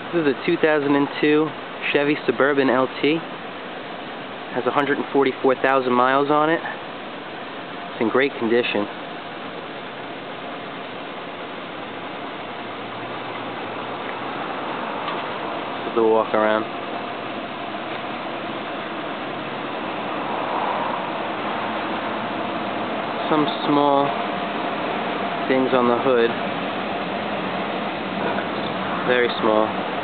This is a 2002 Chevy Suburban LT. Has 144,000 miles on it. It's in great condition. Let's do a walk around. Some small things on the hood. Very small.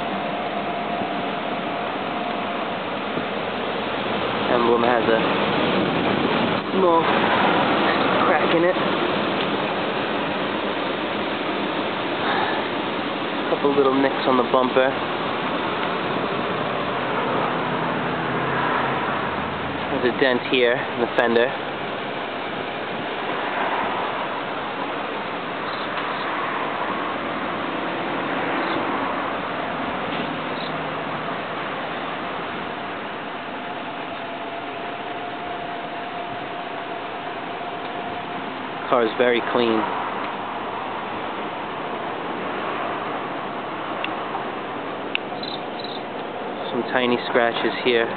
Emblem has a small crack in it. A couple little nicks on the bumper. There's a dent here in the fender. Car is very clean. Some tiny scratches here.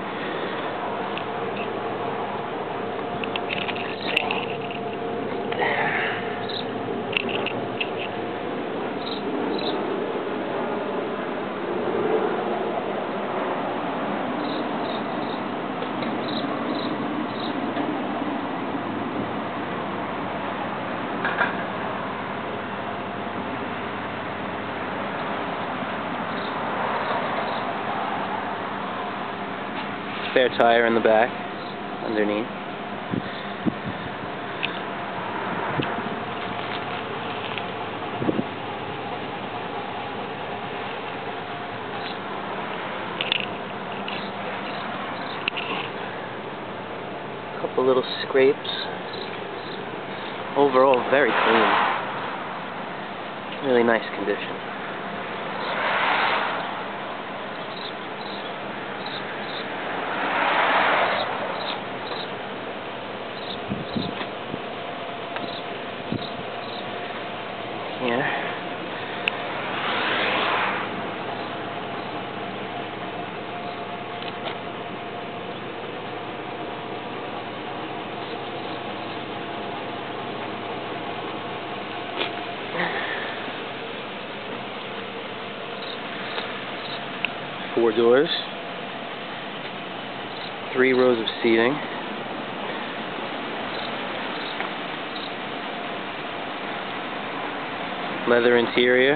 Spare tire in the back, underneath. Couple little scrapes. Overall, very clean. Really nice condition. Here. Four doors. 3 rows of seating. Leather interior.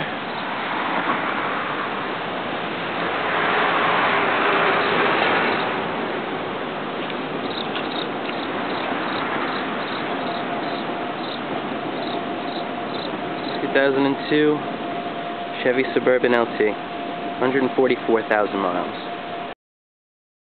(2002) Chevy Suburban LT, 144,000 miles.